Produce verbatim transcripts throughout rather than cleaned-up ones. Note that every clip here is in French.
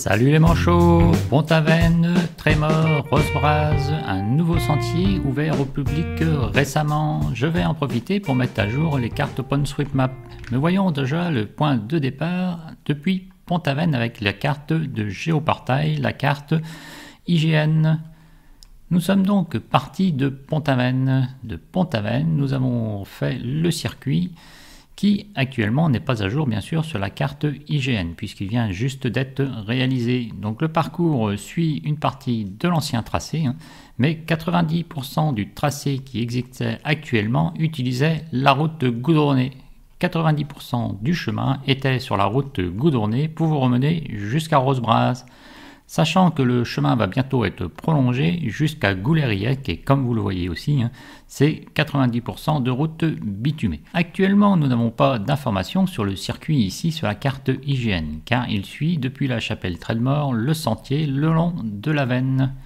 Salut les manchots, Pont-Aven, Trémors, Rosebraz, un nouveau sentier ouvert au public récemment. Je vais en profiter pour mettre à jour les cartes OpenStreetMap. Mais voyons déjà le point de départ depuis Pont-Aven avec la carte de Géoportail, la carte I G N. Nous sommes donc partis de Pont-Aven. De Pont-Aven, nous avons fait le circuit qui actuellement n'est pas à jour bien sûr sur la carte I G N puisqu'il vient juste d'être réalisé. Donc le parcours suit une partie de l'ancien tracé, hein, mais quatre-vingt-dix pour cent du tracé qui existait actuellement utilisait la route goudronnée. quatre-vingt-dix pour cent du chemin était sur la route goudronnée pour vous remener jusqu'à Rosebraz. Sachant que le chemin va bientôt être prolongé jusqu'à Goulériec et comme vous le voyez aussi, hein, c'est quatre-vingt-dix pour cent de route bitumée. Actuellement, nous n'avons pas d'informations sur le circuit ici sur la carte I G N, car il suit depuis la chapelle Trémors le sentier le long de la Veine.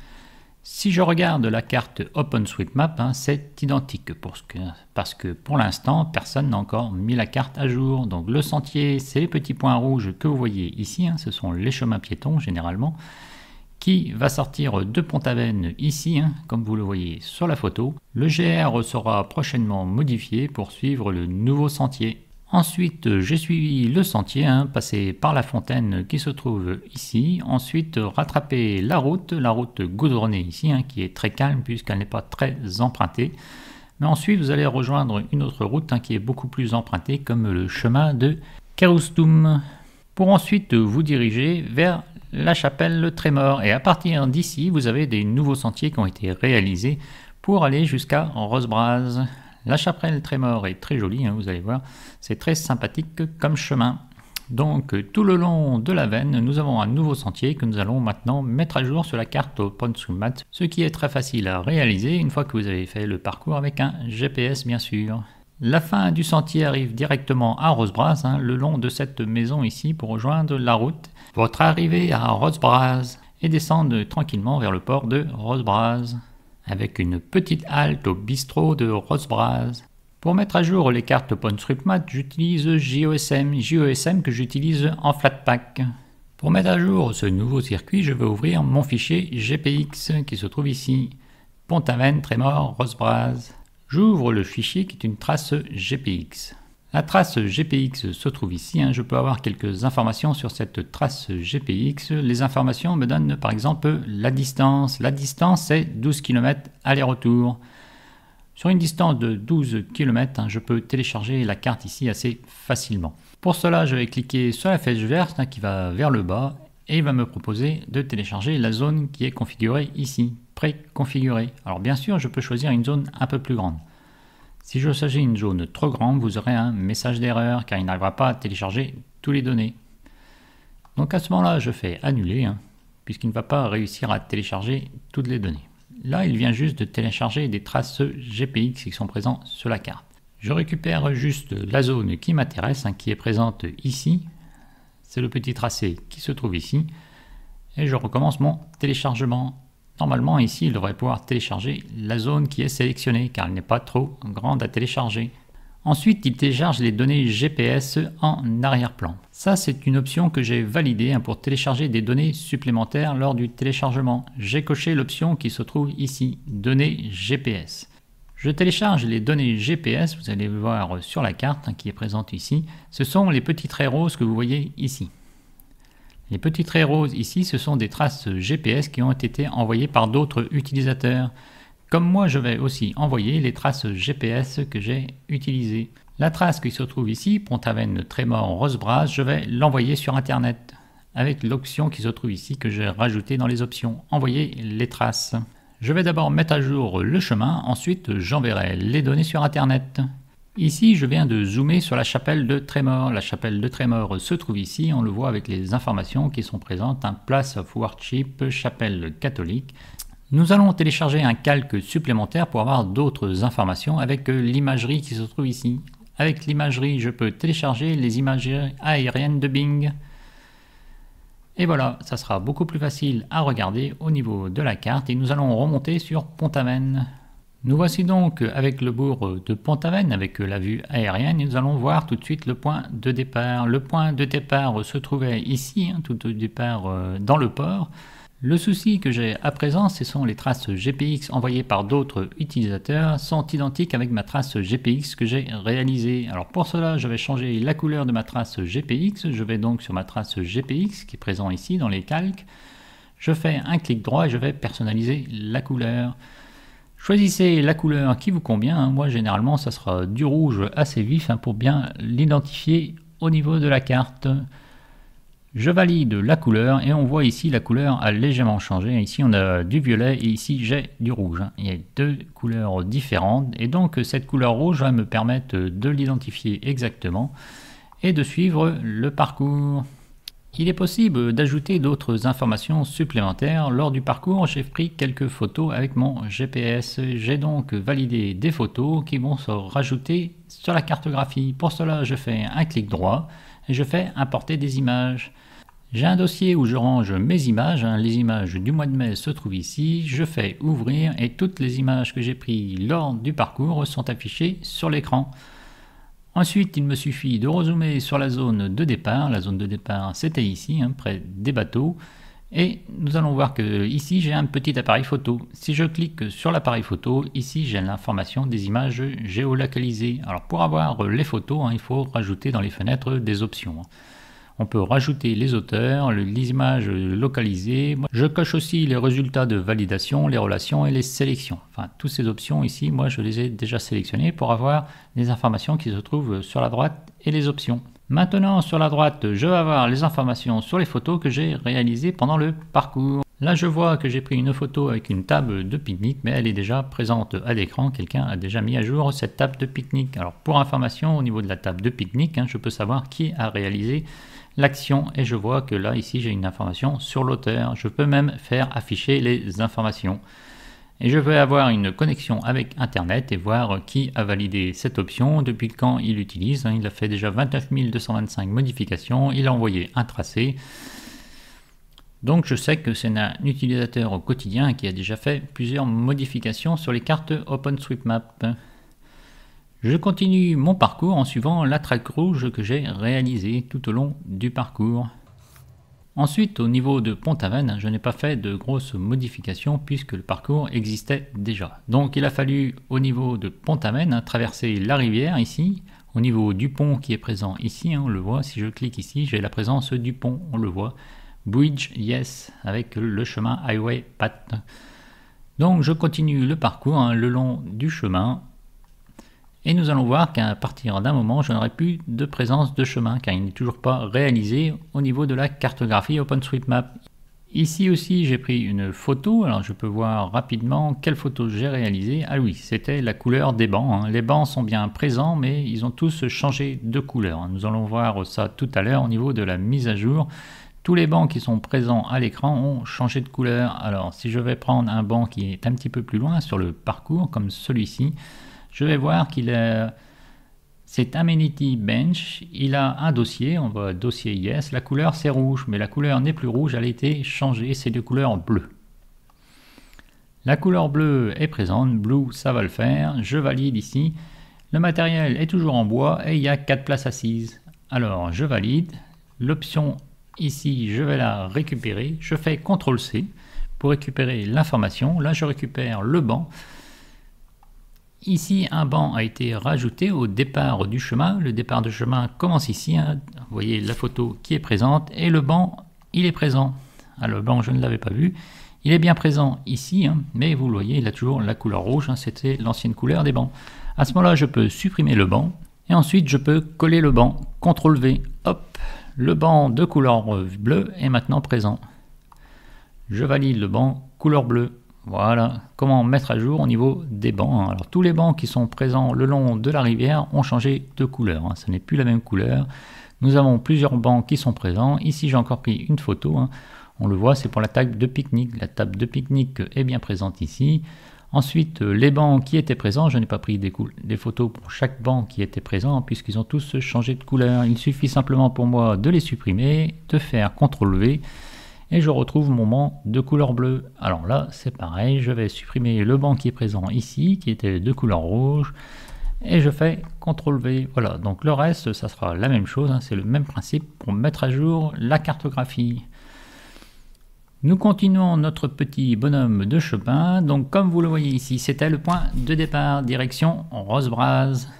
Si je regarde la carte OpenStreetMap, hein, c'est identique pour ce que, parce que pour l'instant, personne n'a encore mis la carte à jour. Donc le sentier, c'est les petits points rouges que vous voyez ici, hein, ce sont les chemins piétons généralement, qui va sortir de Pont-Aven ici, hein, comme vous le voyez sur la photo. Le G R sera prochainement modifié pour suivre le nouveau sentier. Ensuite, j'ai suivi le sentier, hein, passé par la fontaine qui se trouve ici. Ensuite, rattraper la route, la route goudronnée ici, hein, qui est très calme puisqu'elle n'est pas très empruntée. Mais ensuite, vous allez rejoindre une autre route hein, qui est beaucoup plus empruntée, comme le chemin de Keroustum, pour ensuite vous diriger vers la chapelle Trémors. Et à partir d'ici, vous avez des nouveaux sentiers qui ont été réalisés pour aller jusqu'à Rosebraz. La chapelle Trémors est très jolie, hein, vous allez voir, c'est très sympathique comme chemin. Donc tout le long de la Veine, nous avons un nouveau sentier que nous allons maintenant mettre à jour sur la carte OpenStreetMap, ce qui est très facile à réaliser une fois que vous avez fait le parcours avec un G P S bien sûr. La fin du sentier arrive directement à Rosebraz, hein, le long de cette maison ici pour rejoindre la route. Votre arrivée à Rosebraz et descendre tranquillement vers le port de Rosebraz, avec une petite halte au bistrot de Rosebraz. Pour mettre à jour les cartes OpenStreetMap, j'utilise J O S M, J O S M que j'utilise en Flatpak. Pour mettre à jour ce nouveau circuit, je vais ouvrir mon fichier G P X qui se trouve ici, Pont-Aven, Trémors, Rosebraz. J'ouvre le fichier qui est une trace G P X. La trace G P X se trouve ici, hein. Je peux avoir quelques informations sur cette trace G P X. Les informations me donnent par exemple la distance. La distance c'est douze kilomètres aller-retour. Sur une distance de douze kilomètres, hein, je peux télécharger la carte ici assez facilement. Pour cela, je vais cliquer sur la flèche verte hein, qui va vers le bas et il va me proposer de télécharger la zone qui est configurée ici, préconfigurée. Alors bien sûr, je peux choisir une zone un peu plus grande. Si je choisis une zone trop grande, vous aurez un message d'erreur car il n'arrivera pas à télécharger tous les données. Donc à ce moment-là, je fais annuler, hein, puisqu'il ne va pas réussir à télécharger toutes les données. Là, il vient juste de télécharger des traces G P X qui sont présentes sur la carte. Je récupère juste la zone qui m'intéresse, hein, qui est présente ici. C'est le petit tracé qui se trouve ici. Et je recommence mon téléchargement. Normalement, ici, il devrait pouvoir télécharger la zone qui est sélectionnée, car elle n'est pas trop grande à télécharger. Ensuite, il télécharge les données G P S en arrière-plan. Ça, c'est une option que j'ai validée hein, pour télécharger des données supplémentaires lors du téléchargement. J'ai coché l'option qui se trouve ici, données G P S. Je télécharge les données G P S, vous allez voir sur la carte hein, qui est présente ici. Ce sont les petits traits roses que vous voyez ici. Les petits traits roses ici, ce sont des traces G P S qui ont été envoyées par d'autres utilisateurs. Comme moi, je vais aussi envoyer les traces G P S que j'ai utilisées. La trace qui se trouve ici, Pont-Aven, Trémors, Rosebraz, je vais l'envoyer sur Internet avec l'option qui se trouve ici que j'ai rajoutée dans les options, envoyer les traces. Je vais d'abord mettre à jour le chemin, ensuite j'enverrai les données sur Internet. Ici, je viens de zoomer sur la chapelle de Trémors. La chapelle de Trémors se trouve ici, on le voit avec les informations qui sont présentes, un Place of Worship, chapelle catholique. Nous allons télécharger un calque supplémentaire pour avoir d'autres informations avec l'imagerie qui se trouve ici. Avec l'imagerie, je peux télécharger les imageries aériennes de Bing. Et voilà, ça sera beaucoup plus facile à regarder au niveau de la carte et nous allons remonter sur Pont-Aven. Nous voici donc avec le bourg de Pont-Aven, avec la vue aérienne, et nous allons voir tout de suite le point de départ. Le point de départ se trouvait ici, hein, tout au départ euh, dans le port. Le souci que j'ai à présent, ce sont les traces G P X envoyées par d'autres utilisateurs, sont identiques avec ma trace G P X que j'ai réalisée. Alors pour cela, je vais changer la couleur de ma trace G P X. Je vais donc sur ma trace G P X qui est présent ici dans les calques. Je fais un clic droit et je vais personnaliser la couleur. Choisissez la couleur qui vous convient. Moi, généralement, ça sera du rouge assez vif hein, pour bien l'identifier au niveau de la carte. Je valide la couleur et on voit ici la couleur a légèrement changé. Ici, on a du violet et ici, j'ai du rouge. Il y a deux couleurs différentes et donc cette couleur rouge va me permettre de l'identifier exactement et de suivre le parcours. Il est possible d'ajouter d'autres informations supplémentaires. Lors du parcours, j'ai pris quelques photos avec mon G P S. J'ai donc validé des photos qui vont se rajouter sur la cartographie. Pour cela, je fais un clic droit et je fais importer des images. J'ai un dossier où je range mes images. Les images du mois de mai se trouvent ici. Je fais ouvrir et toutes les images que j'ai prises lors du parcours sont affichées sur l'écran. Ensuite, il me suffit de rezoomer sur la zone de départ. La zone de départ, c'était ici, hein, près des bateaux. Et nous allons voir que ici, j'ai un petit appareil photo. Si je clique sur l'appareil photo, ici, j'ai l'information des images géolocalisées. Alors, pour avoir les photos, hein, il faut rajouter dans les fenêtres des options. On peut rajouter les auteurs, les images localisées. Je coche aussi les résultats de validation, les relations et les sélections. Enfin, toutes ces options ici, moi, je les ai déjà sélectionnées pour avoir les informations qui se trouvent sur la droite et les options. Maintenant, sur la droite, je vais avoir les informations sur les photos que j'ai réalisées pendant le parcours. Là, je vois que j'ai pris une photo avec une table de pique-nique, mais elle est déjà présente à l'écran. Quelqu'un a déjà mis à jour cette table de pique-nique. Alors, pour information, au niveau de la table de pique-nique, hein, je peux savoir qui a réalisé l'action et je vois que là, ici, j'ai une information sur l'auteur. Je peux même faire afficher les informations. Et je vais avoir une connexion avec Internet et voir qui a validé cette option, depuis quand il l'utilise. Il a fait déjà vingt-neuf mille deux cent vingt-cinq modifications, il a envoyé un tracé. Donc je sais que c'est un utilisateur au quotidien qui a déjà fait plusieurs modifications sur les cartes OpenStreetMap. Je continue mon parcours en suivant la traque rouge que j'ai réalisée tout au long du parcours. Ensuite, au niveau de Pont-Aven, je n'ai pas fait de grosses modifications puisque le parcours existait déjà. Donc il a fallu au niveau de Pont-Aven traverser la rivière ici, au niveau du pont qui est présent ici, hein, on le voit, si je clique ici, j'ai la présence du pont, on le voit. Bridge, yes, avec le chemin Highway Path. Donc je continue le parcours hein, le long du chemin. Et nous allons voir qu'à partir d'un moment, je n'aurai plus de présence de chemin, car il n'est toujours pas réalisé au niveau de la cartographie OpenStreetMap. Ici aussi, j'ai pris une photo, alors je peux voir rapidement quelle photo j'ai réalisée. Ah oui, c'était la couleur des bancs. Hein. Les bancs sont bien présents, mais ils ont tous changé de couleur. Nous allons voir ça tout à l'heure au niveau de la mise à jour. Tous les bancs qui sont présents à l'écran ont changé de couleur. Alors, si je vais prendre un banc qui est un petit peu plus loin sur le parcours, comme celui-ci, je vais voir qu'il a cet Amenity Bench, il a un dossier, on voit dossier Yes, la couleur c'est rouge, mais la couleur n'est plus rouge, elle a été changée, c'est de couleur bleue. La couleur bleue est présente, blue ça va le faire, je valide ici. Le matériel est toujours en bois et il y a quatre places assises. Alors je valide, l'option ici je vais la récupérer, je fais contrôle C pour récupérer l'information, là je récupère le banc. Ici, un banc a été rajouté au départ du chemin. Le départ du chemin commence ici. Hein. Vous voyez la photo qui est présente. Et le banc, il est présent. Ah, le banc, je ne l'avais pas vu. Il est bien présent ici. Hein, mais vous le voyez, il a toujours la couleur rouge. Hein, c'était l'ancienne couleur des bancs. À ce moment-là, je peux supprimer le banc. Et ensuite, je peux coller le banc. contrôle V. Hop. Le banc de couleur bleue est maintenant présent. Je valide le banc couleur bleue. Voilà, comment mettre à jour au niveau des bancs. Alors tous les bancs qui sont présents le long de la rivière ont changé de couleur, hein. Ce n'est plus la même couleur. Nous avons plusieurs bancs qui sont présents. Ici j'ai encore pris une photo, hein. On le voit, c'est pour la table de pique-nique. La table de pique-nique est bien présente ici. Ensuite, les bancs qui étaient présents, je n'ai pas pris des, des photos pour chaque banc qui était présent puisqu'ils ont tous changé de couleur. Il suffit simplement pour moi de les supprimer, de faire contrôle V. et je retrouve mon banc de couleur bleue. Alors là, c'est pareil, je vais supprimer le banc qui est présent ici, qui était de couleur rouge, et je fais contrôle V. Voilà, donc le reste, ça sera la même chose, hein, c'est le même principe pour mettre à jour la cartographie. Nous continuons notre petit bonhomme de chemin. Donc comme vous le voyez ici, c'était le point de départ, direction Rosebraz.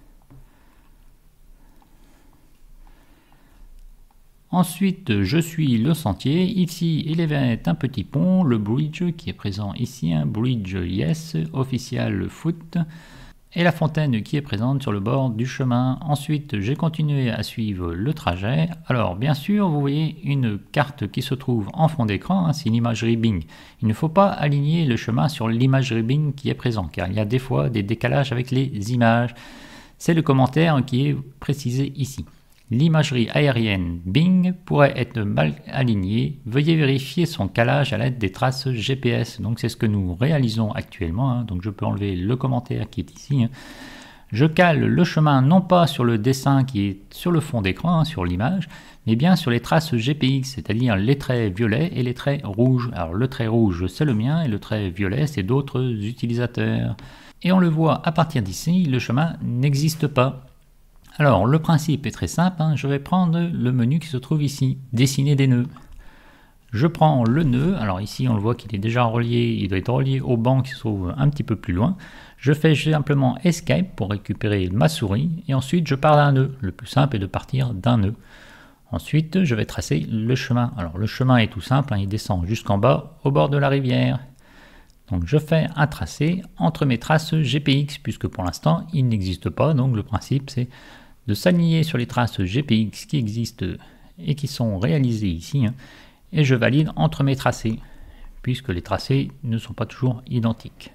Ensuite, je suis le sentier. Ici, il y avait un petit pont, le bridge qui est présent ici, un bridge yes, official foot. Et la fontaine qui est présente sur le bord du chemin. Ensuite, j'ai continué à suivre le trajet. Alors, bien sûr, vous voyez une carte qui se trouve en fond d'écran, hein, c'est l'imagerie Bing. Il ne faut pas aligner le chemin sur l'imagerie Bing qui est présent, car il y a des fois des décalages avec les images. C'est le commentaire qui est précisé ici. L'imagerie aérienne Bing pourrait être mal alignée. Veuillez vérifier son calage à l'aide des traces G P S. Donc c'est ce que nous réalisons actuellement. Hein. Donc je peux enlever le commentaire qui est ici. Hein. Je cale le chemin non pas sur le dessin qui est sur le fond d'écran, hein, sur l'image, mais bien sur les traces G P X, c'est-à-dire les traits violets et les traits rouges. Alors le trait rouge c'est le mien et le trait violet c'est d'autres utilisateurs. Et on le voit à partir d'ici, le chemin n'existe pas. Alors, le principe est très simple, hein. Je vais prendre le menu qui se trouve ici, dessiner des nœuds. Je prends le nœud, alors ici on le voit qu'il est déjà relié, il doit être relié au banc qui se trouve un petit peu plus loin. Je fais simplement Escape pour récupérer ma souris, et ensuite je pars d'un nœud. Le plus simple est de partir d'un nœud. Ensuite, je vais tracer le chemin. Alors le chemin est tout simple, hein, il descend jusqu'en bas, au bord de la rivière. Donc je fais un tracé entre mes traces G P X, puisque pour l'instant il n'existe pas, donc le principe c'est de s'aligner sur les traces G P X qui existent et qui sont réalisées ici, hein, et je valide entre mes tracés, puisque les tracés ne sont pas toujours identiques.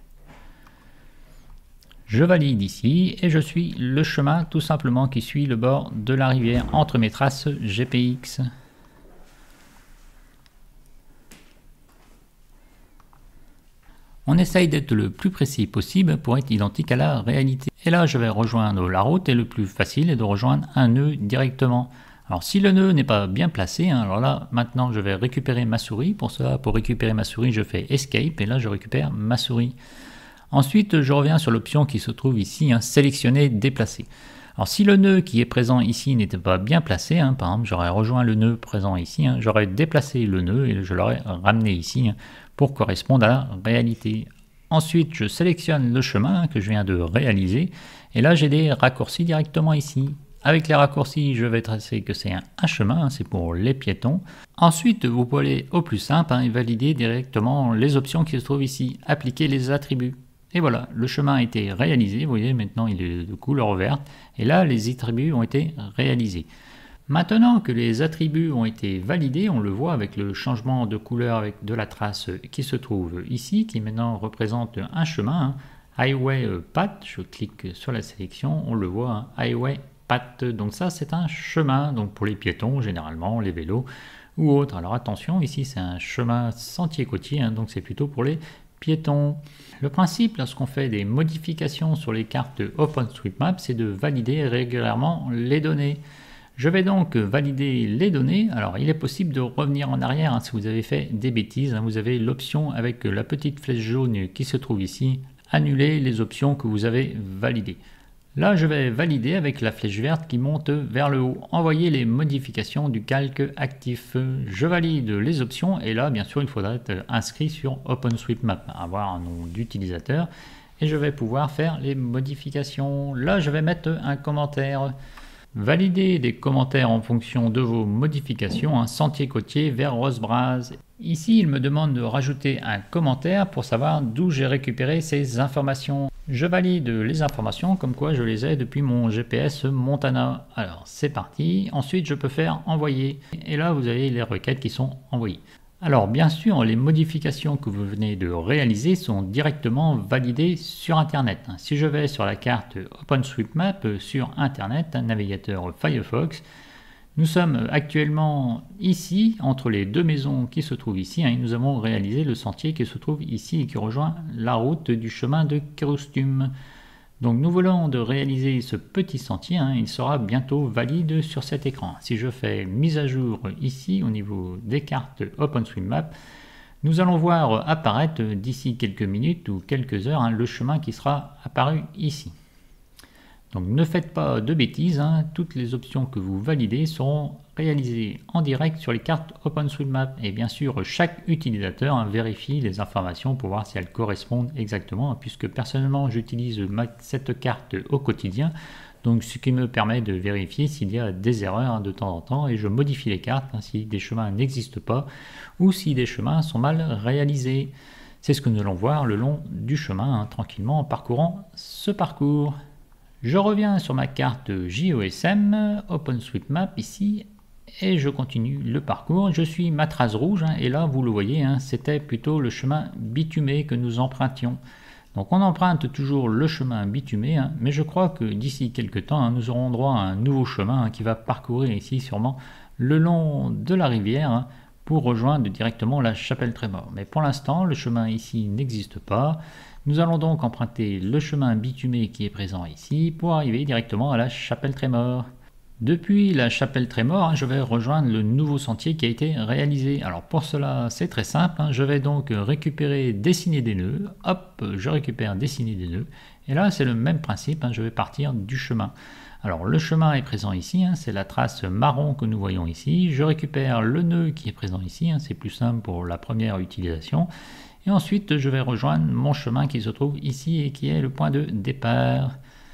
Je valide ici et je suis le chemin tout simplement qui suit le bord de la rivière entre mes traces G P X. On essaye d'être le plus précis possible pour être identique à la réalité. Et là, je vais rejoindre la route et le plus facile est de rejoindre un nœud directement. Alors si le nœud n'est pas bien placé, hein, alors là, maintenant je vais récupérer ma souris. Pour ça, pour récupérer ma souris, je fais Escape et là, je récupère ma souris. Ensuite, je reviens sur l'option qui se trouve ici, hein, sélectionner, déplacer. Alors si le nœud qui est présent ici n'était pas bien placé, hein, par exemple, j'aurais rejoint le nœud présent ici, hein, j'aurais déplacé le nœud et je l'aurais ramené ici, hein, pour correspondre à la réalité. Ensuite, je sélectionne le chemin que je viens de réaliser et là j'ai des raccourcis directement ici. Avec les raccourcis, je vais tracer que c'est un, un chemin, c'est pour les piétons. Ensuite, vous pouvez aller au plus simple, hein, et valider directement les options qui se trouvent ici, appliquer les attributs. Et voilà, le chemin a été réalisé, vous voyez maintenant il est de couleur verte et là les attributs ont été réalisés. Maintenant que les attributs ont été validés, on le voit avec le changement de couleur avec de la trace qui se trouve ici, qui maintenant représente un chemin, hein, Highway Path. Je clique sur la sélection, on le voit, hein, Highway Path. Donc ça c'est un chemin, donc pour les piétons généralement, les vélos ou autres. Alors attention, ici c'est un chemin sentier côtier, hein, donc c'est plutôt pour les piétons. Le principe lorsqu'on fait des modifications sur les cartes OpenStreetMap, c'est de valider régulièrement les données. Je vais donc valider les données. Alors, il est possible de revenir en arrière, hein, si vous avez fait des bêtises. Hein, vous avez l'option avec la petite flèche jaune qui se trouve ici, annuler les options que vous avez validées. Là, je vais valider avec la flèche verte qui monte vers le haut. Envoyer les modifications du calque actif. Je valide les options et là, bien sûr, il faudra être inscrit sur OpenStreetMap, avoir un nom d'utilisateur et je vais pouvoir faire les modifications. Là, je vais mettre un commentaire. Valider des commentaires en fonction de vos modifications, un sentier côtier vers Rosebraz. Ici, il me demande de rajouter un commentaire pour savoir d'où j'ai récupéré ces informations. Je valide les informations comme quoi je les ai depuis mon G P S Montana. Alors, c'est parti. Ensuite, je peux faire envoyer. Et là, vous avez les requêtes qui sont envoyées. Alors, bien sûr, les modifications que vous venez de réaliser sont directement validées sur Internet. Si je vais sur la carte OpenStreetMap sur Internet, un navigateur Firefox, nous sommes actuellement ici, entre les deux maisons qui se trouvent ici, hein, et nous avons réalisé le sentier qui se trouve ici et qui rejoint la route du chemin de Kérostum. Donc nous venons de réaliser ce petit sentier, hein, il sera bientôt valide sur cet écran. Si je fais mise à jour ici au niveau des cartes OpenStreetMap, nous allons voir apparaître d'ici quelques minutes ou quelques heures hein, le chemin qui sera apparu ici. Donc ne faites pas de bêtises, hein, toutes les options que vous validez seront réalisées en direct sur les cartes OpenStreetMap. Et bien sûr, chaque utilisateur hein, vérifie les informations pour voir si elles correspondent exactement, puisque personnellement j'utilise cette carte au quotidien, donc ce qui me permet de vérifier s'il y a des erreurs hein, de temps en temps, et je modifie les cartes hein, si des chemins n'existent pas ou si des chemins sont mal réalisés. C'est ce que nous allons voir le long du chemin, hein, tranquillement en parcourant ce parcours. Je reviens sur ma carte J O S M, OpenStreetMap ici, et je continue le parcours. Je suis ma trace rouge, hein, et là vous le voyez, hein, c'était plutôt le chemin bitumé que nous empruntions. Donc on emprunte toujours le chemin bitumé, hein, mais je crois que d'ici quelques temps, hein, nous aurons droit à un nouveau chemin hein, qui va parcourir ici sûrement le long de la rivière, hein, pour rejoindre directement la chapelle Trémor. Mais pour l'instant, le chemin ici n'existe pas. Nous allons donc emprunter le chemin bitumé qui est présent ici pour arriver directement à la chapelle Trémor. Depuis la chapelle Trémor, hein, je vais rejoindre le nouveau sentier qui a été réalisé. Alors pour cela, c'est très simple. Hein, je vais donc récupérer dessiner des nœuds. Hop, je récupère dessiner des nœuds. Et là, c'est le même principe. Hein, je vais partir du chemin. Alors le chemin est présent ici, hein, c'est la trace marron que nous voyons ici. Je récupère le nœud qui est présent ici, hein, c'est plus simple pour la première utilisation. Et ensuite je vais rejoindre mon chemin qui se trouve ici et qui est le point de départ.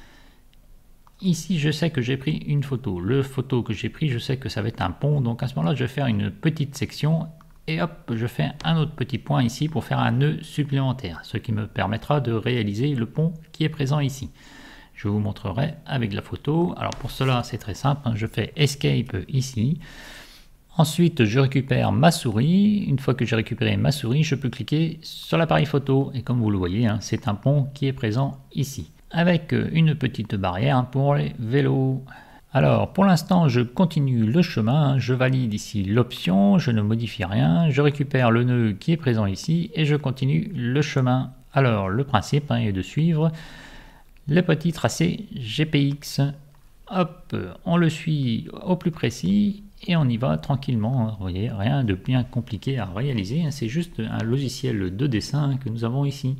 Ici je sais que j'ai pris une photo. Le photo que j'ai pris, je sais que ça va être un pont, donc à ce moment-là je vais faire une petite section. Et hop, je fais un autre petit point ici pour faire un nœud supplémentaire, ce qui me permettra de réaliser le pont qui est présent ici. Je vous montrerai avec la photo. Alors pour cela, c'est très simple. Hein. Je fais Escape ici. Ensuite, je récupère ma souris. Une fois que j'ai récupéré ma souris, je peux cliquer sur l'appareil photo. Et comme vous le voyez, hein, c'est un pont qui est présent ici, avec une petite barrière pour les vélos. Alors pour l'instant, je continue le chemin. Je valide ici l'option. Je ne modifie rien. Je récupère le nœud qui est présent ici et je continue le chemin. Alors le principe hein, est de suivre le petit tracé G P X. Hop, on le suit au plus précis et on y va tranquillement. Vous voyez, rien de bien compliqué à réaliser, c'est juste un logiciel de dessin que nous avons ici.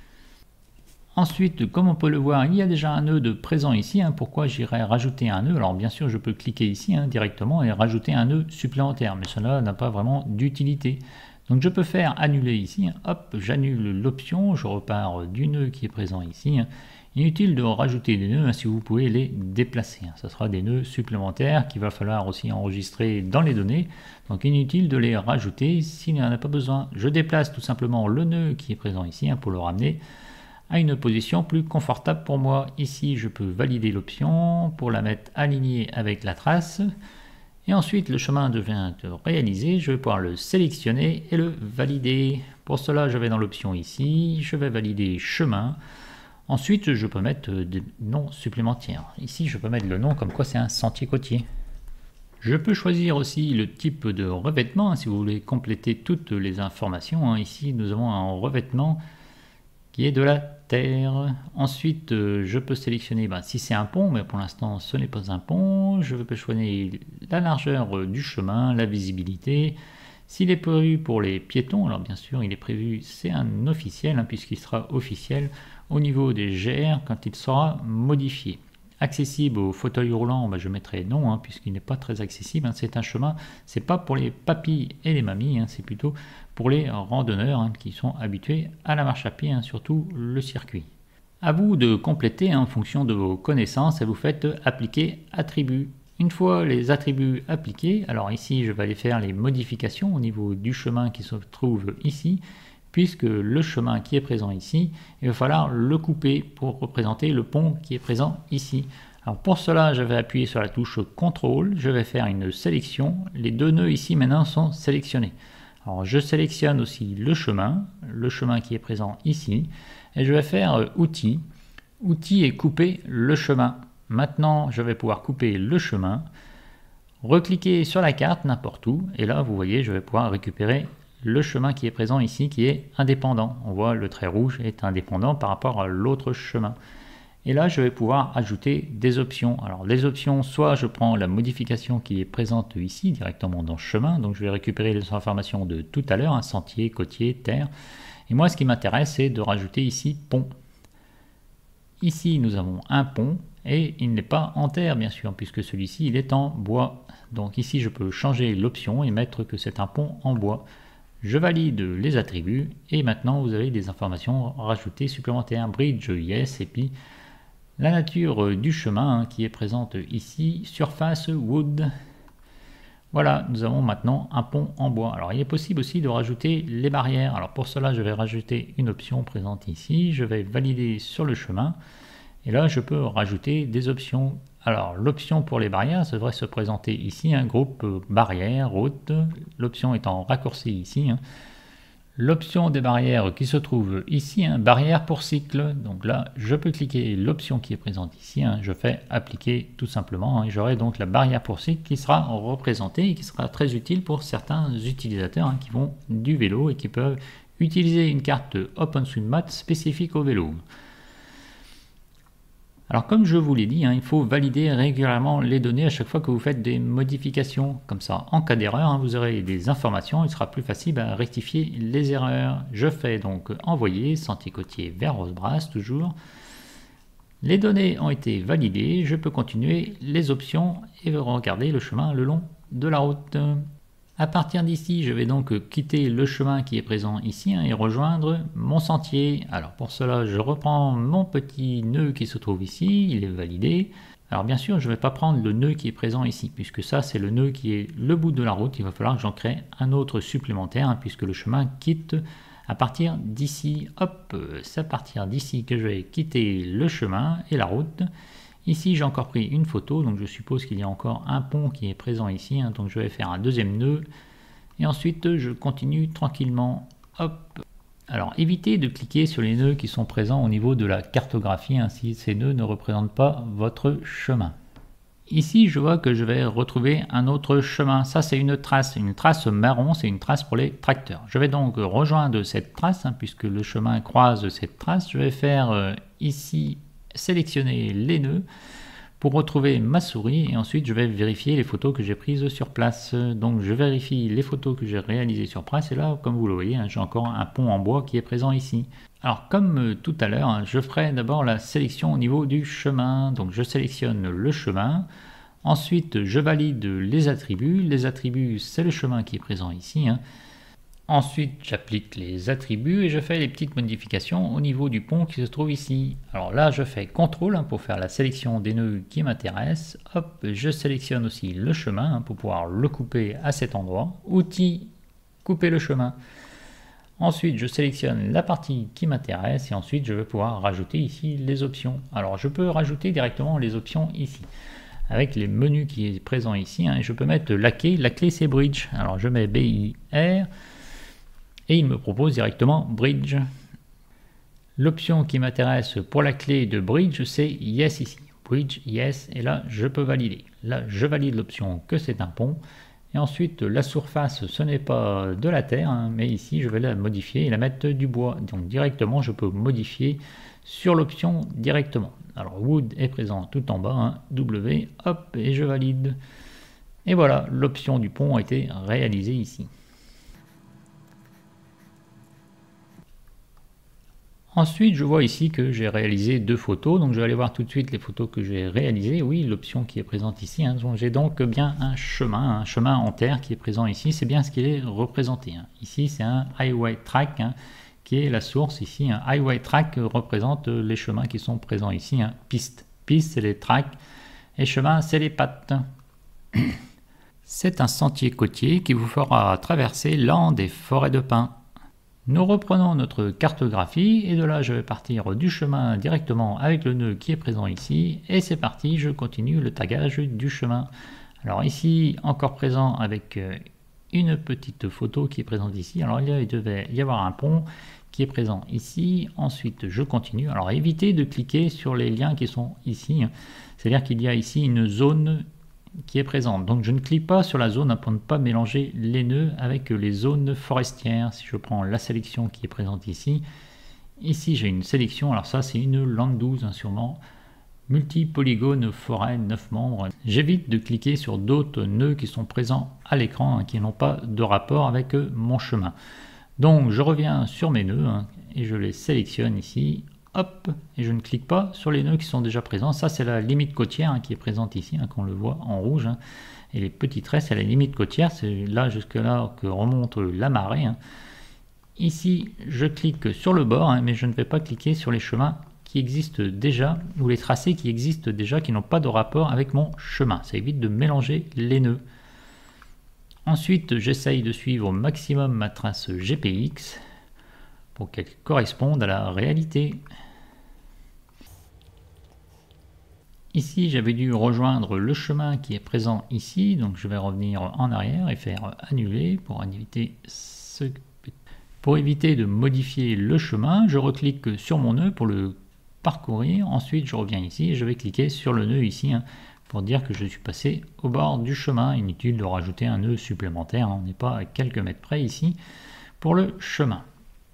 Ensuite, comme on peut le voir, il y a déjà un nœud de présent ici. Hein, pourquoi j'irais rajouter un nœud? Alors bien sûr, je peux cliquer ici hein, directement et rajouter un nœud supplémentaire, mais cela n'a pas vraiment d'utilité. Donc je peux faire annuler ici. Hein, hop, j'annule l'option, je repars du nœud qui est présent ici. Hein. Inutile de rajouter des nœuds hein, si vous pouvez les déplacer. Hein. Ce sera des nœuds supplémentaires qu'il va falloir aussi enregistrer dans les données. Donc inutile de les rajouter s'il n'y en a pas besoin. Je déplace tout simplement le nœud qui est présent ici hein, pour le ramener à une position plus confortable pour moi. Ici, je peux valider l'option pour la mettre alignée avec la trace. Et ensuite, le chemin devient réalisé. Je vais pouvoir le sélectionner et le valider. Pour cela, je vais dans l'option ici. Je vais valider chemin. Ensuite, je peux mettre des noms supplémentaires. Ici, je peux mettre le nom comme quoi c'est un sentier côtier. Je peux choisir aussi le type de revêtement, hein, si vous voulez compléter toutes les informations. Hein. Ici, nous avons un revêtement qui est de la terre. Ensuite, euh, je peux sélectionner ben, si c'est un pont, mais pour l'instant, ce n'est pas un pont. Je peux choisir la largeur euh, du chemin, la visibilité. S'il est prévu pour les piétons, alors bien sûr, il est prévu, c'est un officiel, hein, puisqu'il sera officiel au niveau des G R quand il sera modifié. Accessible au fauteuil roulant, ben je mettrai non, hein, puisqu'il n'est pas très accessible. Hein, c'est un chemin, c'est pas pour les papis et les mamies, hein, c'est plutôt pour les randonneurs hein, qui sont habitués à la marche à pied, hein, surtout le circuit. À vous de compléter hein, en fonction de vos connaissances et vous faites appliquer attributs. Une fois les attributs appliqués, alors ici je vais aller faire les modifications au niveau du chemin qui se trouve ici, puisque le chemin qui est présent ici, il va falloir le couper pour représenter le pont qui est présent ici. Alors pour cela, je vais appuyer sur la touche contrôle, je vais faire une sélection. Les deux nœuds ici maintenant sont sélectionnés. Alors je sélectionne aussi le chemin, le chemin qui est présent ici, et je vais faire outils, outils et couper le chemin. Maintenant, je vais pouvoir couper le chemin, recliquer sur la carte n'importe où, et là, vous voyez, je vais pouvoir récupérer le chemin qui est présent ici, qui est indépendant. On voit le trait rouge est indépendant par rapport à l'autre chemin. Et là, je vais pouvoir ajouter des options. Alors, les options, soit je prends la modification qui est présente ici, directement dans chemin. Donc, je vais récupérer les informations de tout à l'heure, un sentier, côtier, terre. Et moi, ce qui m'intéresse, c'est de rajouter ici pont. Ici, nous avons un pont et il n'est pas en terre, bien sûr, puisque celui-ci, il est en bois. Donc ici, je peux changer l'option et mettre que c'est un pont en bois. Je valide les attributs et maintenant, vous avez des informations rajoutées supplémentaires. Bridge, yes, et puis la nature du chemin hein, qui est présente ici, surface wood. Voilà, nous avons maintenant un pont en bois. Alors, il est possible aussi de rajouter les barrières. Alors, pour cela, je vais rajouter une option présente ici. Je vais valider sur le chemin. Et là, je peux rajouter des options. Alors, l'option pour les barrières, ça devrait se présenter ici, un groupe barrière, route. L'option est en raccourci ici. Hein. L'option des barrières qui se trouve ici, hein, barrière pour cycle. Donc là, je peux cliquer l'option qui est présente ici. Hein, je fais appliquer tout simplement. Hein, et j'aurai donc la barrière pour cycle qui sera représentée et qui sera très utile pour certains utilisateurs hein, qui vont du vélo et qui peuvent utiliser une carte OpenStreetMap spécifique au vélo. Alors comme je vous l'ai dit, hein, il faut valider régulièrement les données à chaque fois que vous faites des modifications. Comme ça, en cas d'erreur, hein, vous aurez des informations, il sera plus facile à rectifier les erreurs. Je fais donc envoyer, sentier côtier vers Rosebras, toujours. Les données ont été validées, je peux continuer les options et regarder le chemin le long de la route. À partir d'ici, je vais donc quitter le chemin qui est présent ici hein, et rejoindre mon sentier. Alors pour cela, je reprends mon petit nœud qui se trouve ici, il est validé. Alors bien sûr, je ne vais pas prendre le nœud qui est présent ici, puisque ça c'est le nœud qui est le bout de la route. Il va falloir que j'en crée un autre supplémentaire, hein, puisque le chemin quitte à partir d'ici. Hop, c'est à partir d'ici que je vais quitter le chemin et la route. Ici, j'ai encore pris une photo, donc je suppose qu'il y a encore un pont qui est présent ici. Hein, donc je vais faire un deuxième nœud. Et ensuite, je continue tranquillement. Hop. Alors, évitez de cliquer sur les nœuds qui sont présents au niveau de la cartographie, hein, si ces nœuds ne représentent pas votre chemin. Ici, je vois que je vais retrouver un autre chemin. Ça, c'est une trace. Une trace marron, c'est une trace pour les tracteurs. Je vais donc rejoindre cette trace, hein, puisque le chemin croise cette trace. Je vais faire euh, ici... sélectionner les nœuds pour retrouver ma souris et ensuite je vais vérifier les photos que j'ai prises sur place. Donc je vérifie les photos que j'ai réalisées sur place et là comme vous le voyez hein, j'ai encore un pont en bois qui est présent ici. Alors comme euh, tout à l'heure hein, je ferai d'abord la sélection au niveau du chemin. Donc je sélectionne le chemin, ensuite je valide les attributs. Les attributs c'est le chemin qui est présent ici hein. Ensuite, j'applique les attributs et je fais les petites modifications au niveau du pont qui se trouve ici. Alors là, je fais contrôle hein, pour faire la sélection des nœuds qui m'intéressent. Hop, je sélectionne aussi le chemin hein, pour pouvoir le couper à cet endroit. Outil, couper le chemin. Ensuite, je sélectionne la partie qui m'intéresse et ensuite, je vais pouvoir rajouter ici les options. Alors, je peux rajouter directement les options ici. Avec les menus qui est présent ici, hein, et je peux mettre la clé. La clé, c'est Bridge. Alors, je mets B I R. Et il me propose directement Bridge. L'option qui m'intéresse pour la clé de Bridge, c'est Yes ici. Bridge, Yes, et là, je peux valider. Là, je valide l'option que c'est un pont. Et ensuite, la surface, ce n'est pas de la terre, hein, mais ici, je vais la modifier et la mettre du bois. Donc, directement, je peux modifier sur l'option directement. Alors, Wood est présent tout en bas, hein, W, hop, et je valide. Et voilà, l'option du pont a été réalisée ici. Ensuite, je vois ici que j'ai réalisé deux photos, donc je vais aller voir tout de suite les photos que j'ai réalisées. Oui, l'option qui est présente ici, hein, j'ai donc bien un chemin, un chemin en terre qui est présent ici, c'est bien ce qu'il est représenté. Hein. Ici, c'est un highway track hein, qui est la source ici. Un highway track représente les chemins qui sont présents ici. Hein. Piste, piste c'est les tracks et chemin c'est les pattes. C'est un sentier côtier qui vous fera traverser landes et forêts de pins. Nous reprenons notre cartographie et de là je vais partir du chemin directement avec le nœud qui est présent ici et c'est parti, je continue le tagage du chemin. Alors ici encore présent avec une petite photo qui est présente ici. Alors il devait y avoir un pont qui est présent ici, ensuite je continue. Alors évitez de cliquer sur les liens qui sont ici, c'est-à-dire qu'il y a ici une zone qui est présente. Donc je ne clique pas sur la zone pour ne pas mélanger les nœuds avec les zones forestières. Si je prends la sélection qui est présente ici, Ici j'ai une sélection, alors ça c'est une lande douze hein, sûrement. Multi-polygone forêt neuf membres. J'évite de cliquer sur d'autres nœuds qui sont présents à l'écran, hein, qui n'ont pas de rapport avec euh, mon chemin. Donc je reviens sur mes nœuds hein, et je les sélectionne ici. Hop, et je ne clique pas sur les nœuds qui sont déjà présents. Ça c'est la limite côtière hein, qui est présente ici, hein, qu'on le voit en rouge. Hein. Et les petits traits c'est la limite côtière, c'est là jusque là que remonte la marée. Hein. Ici je clique sur le bord, hein, mais je ne vais pas cliquer sur les chemins qui existent déjà, ou les tracés qui existent déjà, qui n'ont pas de rapport avec mon chemin. Ça évite de mélanger les nœuds. Ensuite j'essaye de suivre au maximum ma trace G P X pour qu'elle corresponde à la réalité. Ici j'avais dû rejoindre le chemin qui est présent ici, donc je vais revenir en arrière et faire annuler pour éviter ce... Pour éviter de modifier le chemin, je reclique sur mon nœud pour le parcourir. Ensuite je reviens ici et je vais cliquer sur le nœud ici hein, pour dire que je suis passé au bord du chemin. Inutile de rajouter un nœud supplémentaire, hein, on n'est pas à quelques mètres près ici pour le chemin.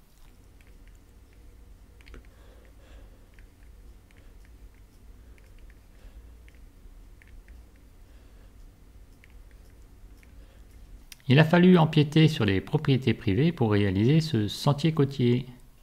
Il a fallu empiéter sur les propriétés privées pour réaliser ce sentier côtier.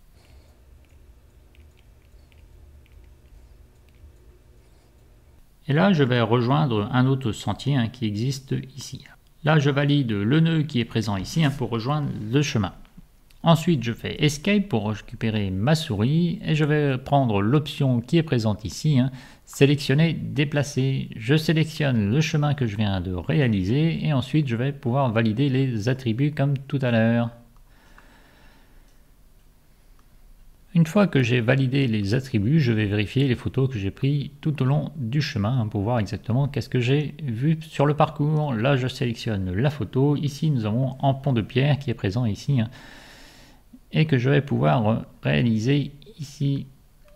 Et là, je vais rejoindre un autre sentier hein, qui existe ici. Là, je valide le nœud qui est présent ici hein, pour rejoindre le chemin. Ensuite, je fais Escape pour récupérer ma souris et je vais prendre l'option qui est présente ici, hein, sélectionner, déplacer. Je sélectionne le chemin que je viens de réaliser et ensuite je vais pouvoir valider les attributs comme tout à l'heure. Une fois que j'ai validé les attributs, je vais vérifier les photos que j'ai prises tout au long du chemin hein, pour voir exactement qu'est-ce que j'ai vu sur le parcours. Là, je sélectionne la photo. Ici, nous avons un pont de pierre qui est présent ici. Hein, et que je vais pouvoir réaliser ici.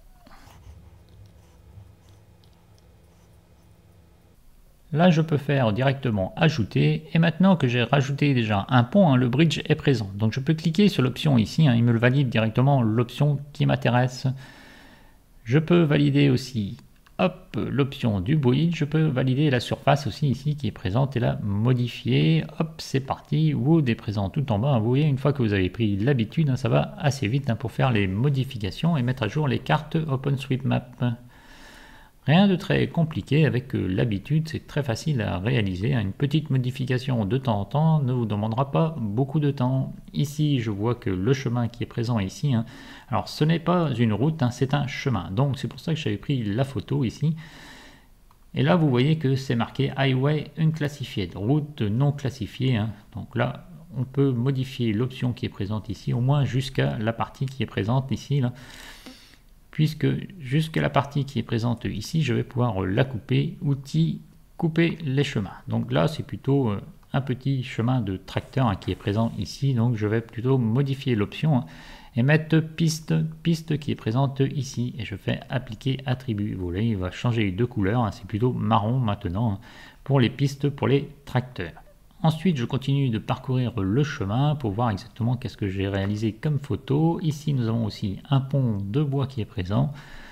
Là, je peux faire directement ajouter. Et maintenant que j'ai rajouté déjà un pont, hein, le bridge est présent. Donc je peux cliquer sur l'option ici. Hein, il me le valide directement l'option qui m'intéresse. Je peux valider aussi hop, l'option du bridge. Je peux valider la surface aussi ici qui est présente et la modifier. Hop, c'est parti. Wood est présent tout en bas. Vous voyez, une fois que vous avez pris l'habitude, hein, ça va assez vite hein, pour faire les modifications et mettre à jour les cartes OpenStreetMap. Rien de très compliqué avec l'habitude, c'est très facile à réaliser. Une petite modification de temps en temps ne vous demandera pas beaucoup de temps. Ici, je vois que le chemin qui est présent ici, hein, alors ce n'est pas une route, hein, c'est un chemin. Donc c'est pour ça que j'avais pris la photo ici. Et là, vous voyez que c'est marqué Highway Unclassified, route non classifiée. Hein. Donc là, on peut modifier l'option qui est présente ici, au moins jusqu'à la partie qui est présente ici, là. Puisque jusqu'à la partie qui est présente ici, je vais pouvoir la couper, outil, couper les chemins. Donc là, c'est plutôt un petit chemin de tracteur hein, qui est présent ici. Donc je vais plutôt modifier l'option hein, et mettre piste, piste qui est présente ici. Et je fais appliquer attribut. Vous voyez, il va changer de couleur. Hein, c'est plutôt marron maintenant hein, pour les pistes pour les tracteurs. Ensuite, je continue de parcourir le chemin pour voir exactement qu'est-ce que j'ai réalisé comme photo. Ici, nous avons aussi un pont de bois qui est présent.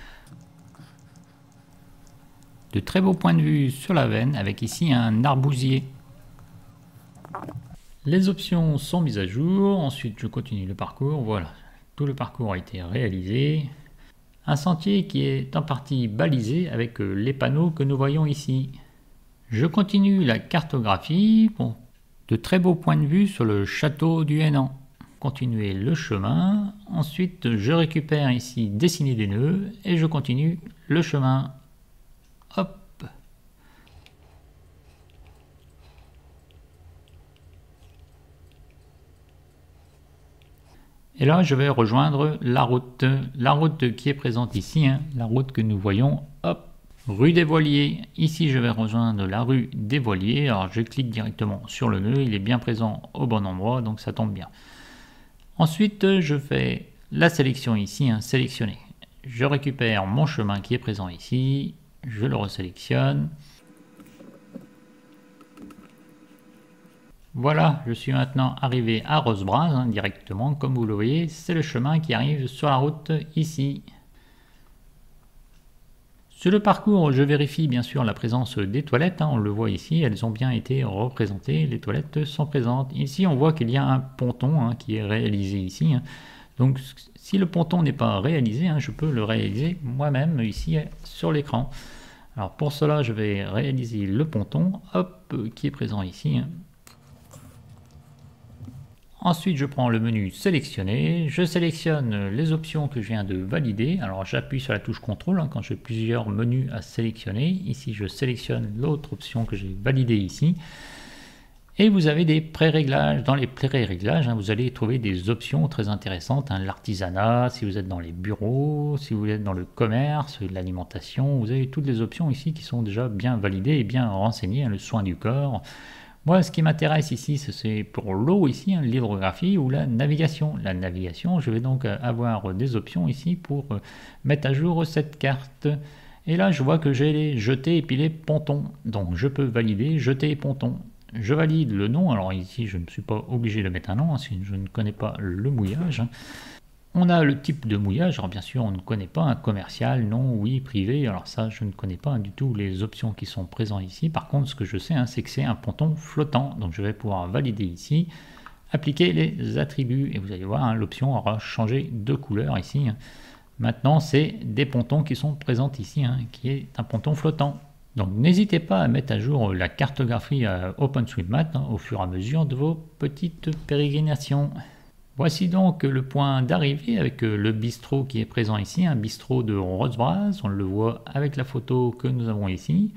De très beaux points de vue sur la veine avec ici un arbousier. Les options sont mises à jour. Ensuite, je continue le parcours. Voilà, tout le parcours a été réalisé. Un sentier qui est en partie balisé avec les panneaux que nous voyons ici. Je continue la cartographie pour de très beaux points de vue sur le château du Hénan. Continuer le chemin. Ensuite, je récupère ici dessiner des nœuds et je continue le chemin. Hop. Et là, je vais rejoindre la route. La route qui est présente ici, hein, la route que nous voyons. Hop. Rue des Voiliers, ici je vais rejoindre la rue des Voiliers, alors je clique directement sur le nœud, il est bien présent au bon endroit, donc ça tombe bien. Ensuite je fais la sélection ici, hein, sélectionner. Je récupère mon chemin qui est présent ici, je le resélectionne. Voilà, je suis maintenant arrivé à Rosebraz hein, directement, comme vous le voyez, c'est le chemin qui arrive sur la route ici. Sur le parcours, je vérifie bien sûr la présence des toilettes, hein, on le voit ici, elles ont bien été représentées, les toilettes sont présentes. Ici, on voit qu'il y a un ponton hein, qui est réalisé ici. Hein. Donc, si le ponton n'est pas réalisé, hein, je peux le réaliser moi-même ici sur l'écran. Alors, pour cela, je vais réaliser le ponton, hop, qui est présent ici. Hein. Ensuite, je prends le menu sélectionner, je sélectionne les options que je viens de valider. Alors, j'appuie sur la touche contrôle hein, quand j'ai plusieurs menus à sélectionner. Ici, je sélectionne l'autre option que j'ai validée ici. Et vous avez des pré-réglages. Dans les pré-réglages, hein, vous allez trouver des options très intéressantes. Hein, l'artisanat, si vous êtes dans les bureaux, si vous êtes dans le commerce, l'alimentation, vous avez toutes les options ici qui sont déjà bien validées et bien renseignées. Hein, le soin du corps. Moi, ce qui m'intéresse ici, c'est pour l'eau ici, hein, l'hydrographie ou la navigation. La navigation, je vais donc avoir des options ici pour mettre à jour cette carte. Et là, je vois que j'ai les jetés et puis les pontons. Donc, je peux valider jeter et pontons. Je valide le nom. Alors ici, je ne suis pas obligé de mettre un nom, hein, si je ne connais pas le mouillage. On a le type de mouillage, alors bien sûr on ne connaît pas un commercial, non, oui, privé, alors ça je ne connais pas du tout les options qui sont présentes ici. Par contre ce que je sais hein, c'est que c'est un ponton flottant, donc je vais pouvoir valider ici, appliquer les attributs et vous allez voir hein, l'option aura changé de couleur ici. Maintenant c'est des pontons qui sont présents ici, hein, qui est un ponton flottant. Donc n'hésitez pas à mettre à jour la cartographie à OpenStreetMap hein, au fur et à mesure de vos petites pérégrinations. Voici donc le point d'arrivée avec le bistrot qui est présent ici, un bistrot de Rosebraz, on le voit avec la photo que nous avons ici.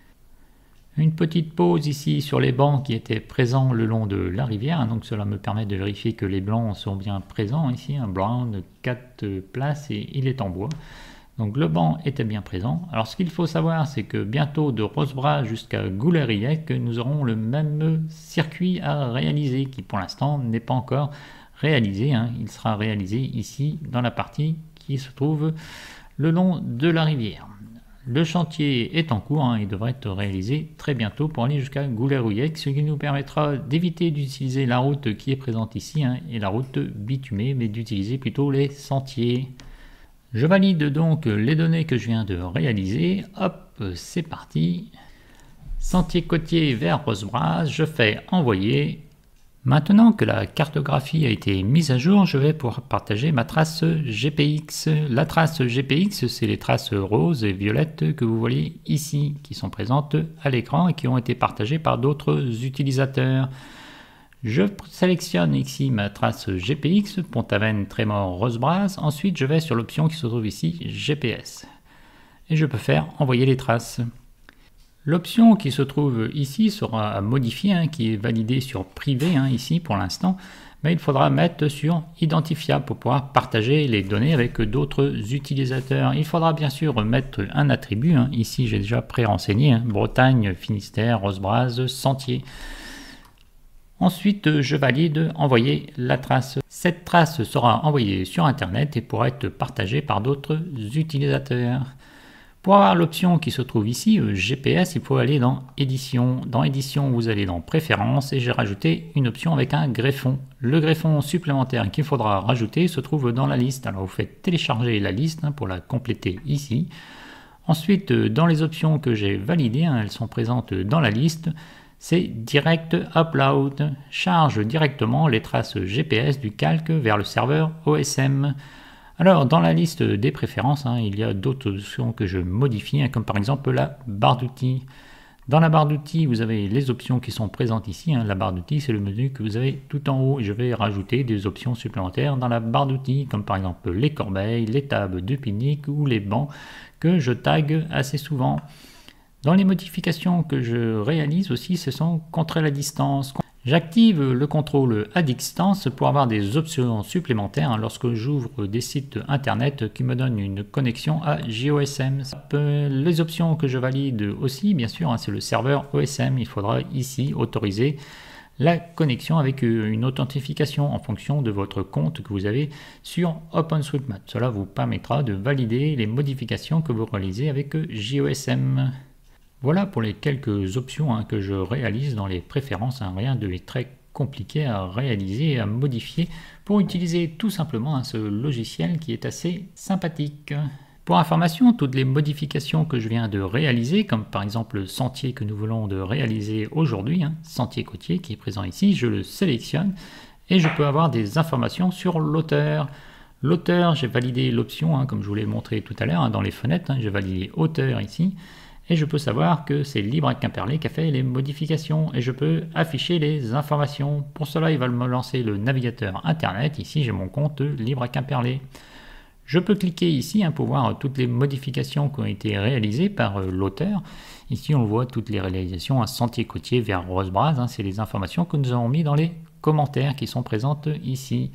Une petite pause ici sur les bancs qui étaient présents le long de la rivière, donc cela me permet de vérifier que les blancs sont bien présents ici, un brown de quatre places et il est en bois. Donc le banc était bien présent. Alors ce qu'il faut savoir c'est que bientôt de Rosebraz jusqu'à Goulairiec, nous aurons le même circuit à réaliser qui pour l'instant n'est pas encore réalisé, hein. Il sera réalisé ici dans la partie qui se trouve le long de la rivière. Le chantier est en cours, hein. Il devrait être réalisé très bientôt pour aller jusqu'à Goulairiec, ce qui nous permettra d'éviter d'utiliser la route qui est présente ici hein, et la route bitumée, mais d'utiliser plutôt les sentiers. Je valide donc les données que je viens de réaliser, hop, c'est parti. Sentier côtier vers Rosebraz, je fais envoyer. Maintenant que la cartographie a été mise à jour, je vais pouvoir partager ma trace G P X. La trace G P X, c'est les traces roses et violettes que vous voyez ici, qui sont présentes à l'écran et qui ont été partagées par d'autres utilisateurs. Je sélectionne ici ma trace G P X, Pont-Aven, Trémor, Rosebraz. Ensuite, je vais sur l'option qui se trouve ici, G P S. Et je peux faire envoyer les traces. L'option qui se trouve ici sera à modifier, hein, qui est validée sur privé hein, ici pour l'instant, mais il faudra mettre sur identifiable pour pouvoir partager les données avec d'autres utilisateurs. Il faudra bien sûr mettre un attribut, hein. Ici j'ai déjà pré-renseigné, hein, Bretagne, Finistère, Rosebraz, Sentier. Ensuite je valide envoyer la trace. Cette trace sera envoyée sur internet et pourra être partagée par d'autres utilisateurs. Pour avoir l'option qui se trouve ici, G P S, il faut aller dans édition. Dans édition, vous allez dans préférences et j'ai rajouté une option avec un greffon. Le greffon supplémentaire qu'il faudra rajouter se trouve dans la liste. Alors vous faites télécharger la liste hein, pour la compléter ici. Ensuite, dans les options que j'ai validées, hein, elles sont présentes dans la liste, c'est Direct Upload. Charge directement les traces G P S du calque vers le serveur O S M. Alors, dans la liste des préférences, hein, il y a d'autres options que je modifie, hein, comme par exemple la barre d'outils. Dans la barre d'outils, vous avez les options qui sont présentes ici. Hein. La barre d'outils, c'est le menu que vous avez tout en haut. Je vais rajouter des options supplémentaires dans la barre d'outils, comme par exemple les corbeilles, les tables de pique-nique ou les bancs que je tag assez souvent. Dans les modifications que je réalise aussi, ce sont contrôles à distance. J'active le contrôle à distance pour avoir des options supplémentaires lorsque j'ouvre des sites internet qui me donnent une connexion à J O S M. Les options que je valide aussi, bien sûr, c'est le serveur O S M. Il faudra ici autoriser la connexion avec une authentification en fonction de votre compte que vous avez sur OpenStreetMap. Cela vous permettra de valider les modifications que vous réalisez avec J O S M. Voilà pour les quelques options hein, que je réalise dans les préférences, hein, rien de très compliqué à réaliser et à modifier pour utiliser tout simplement hein, ce logiciel qui est assez sympathique. Pour information, toutes les modifications que je viens de réaliser, comme par exemple le sentier que nous voulons de réaliser aujourd'hui, hein, sentier côtier qui est présent ici, je le sélectionne et je peux avoir des informations sur l'auteur. L'auteur, j'ai validé l'option, hein, comme je vous l'ai montré tout à l'heure, hein, dans les fenêtres, hein, j'ai validé auteur ici. Et je peux savoir que c'est Libre à Quimperlé qui a fait les modifications et je peux afficher les informations. Pour cela, il va me lancer le navigateur internet. Ici, j'ai mon compte Libre à Quimperlé. Je peux cliquer ici hein, pour voir toutes les modifications qui ont été réalisées par euh, l'auteur. Ici, on le voit, toutes les réalisations à Sentier Côtier vers Rosebraz. Hein, c'est les informations que nous avons mis dans les commentaires qui sont présentes ici.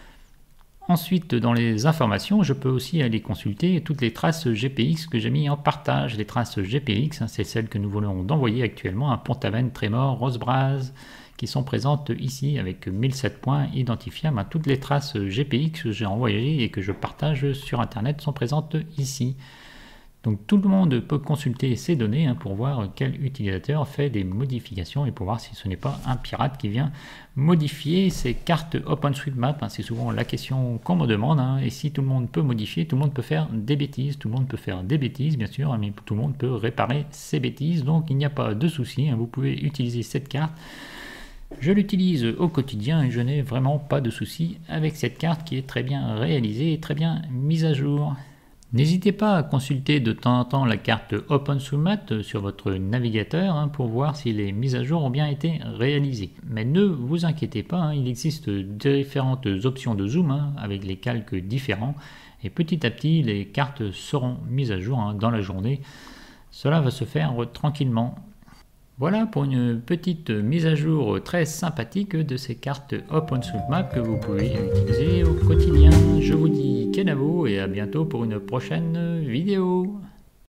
Ensuite, dans les informations, je peux aussi aller consulter toutes les traces G P X que j'ai mis en partage. Les traces G P X, hein, c'est celles que nous voulons d'envoyer actuellement à Pont-Aven, Trémors, Rosebraz, qui sont présentes ici avec mille sept points identifiables. Hein, toutes les traces G P X que j'ai envoyées et que je partage sur Internet sont présentes ici. Donc tout le monde peut consulter ces données hein, pour voir quel utilisateur fait des modifications et pour voir si ce n'est pas un pirate qui vient modifier ces cartes OpenStreetMap. Hein, c'est souvent la question qu'on me demande. Hein, et si tout le monde peut modifier, tout le monde peut faire des bêtises. Tout le monde peut faire des bêtises, bien sûr, mais tout le monde peut réparer ces bêtises. Donc il n'y a pas de souci. Hein, vous pouvez utiliser cette carte. Je l'utilise au quotidien et je n'ai vraiment pas de souci avec cette carte qui est très bien réalisée et très bien mise à jour. N'hésitez pas à consulter de temps en temps la carte OpenStreetMap sur votre navigateur hein, pour voir si les mises à jour ont bien été réalisées. Mais ne vous inquiétez pas, hein, il existe différentes options de zoom hein, avec les calques différents et petit à petit les cartes seront mises à jour hein, dans la journée. Cela va se faire tranquillement. Voilà pour une petite mise à jour très sympathique de ces cartes OpenStreetMap que vous pouvez utiliser au quotidien. Je vous dis kenavo et à bientôt pour une prochaine vidéo.